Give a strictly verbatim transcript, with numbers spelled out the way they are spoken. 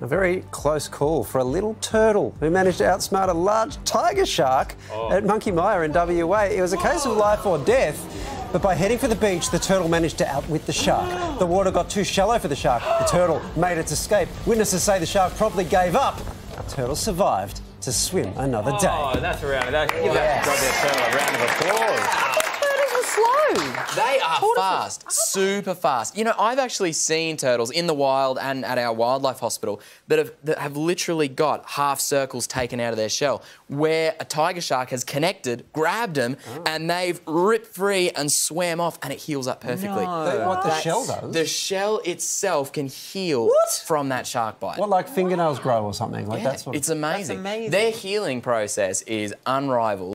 A very close call for a little turtle who managed to outsmart a large tiger shark oh. at Monkey Mia in W A. It was a case of life or death, but by heading for the beach, the turtle managed to outwit the shark. The water got too shallow for the shark. The turtle made its escape. Witnesses say the shark promptly gave up. The turtle survived to swim another day. Oh, that's a round of that. Give that goddamn turtle a round of applause. Slow. They are fast, super fast. You know, I've actually seen turtles in the wild and at our wildlife hospital that have, that have literally got half circles taken out of their shell where a tiger shark has connected, grabbed them, oh. and they've ripped free and swam off, and it heals up perfectly. No. What the That's, shell does? The shell itself can heal what? from that shark bite. What, like fingernails grow or something? Like yeah, that's what it's amazing. That's amazing. Their healing process is unrivaled.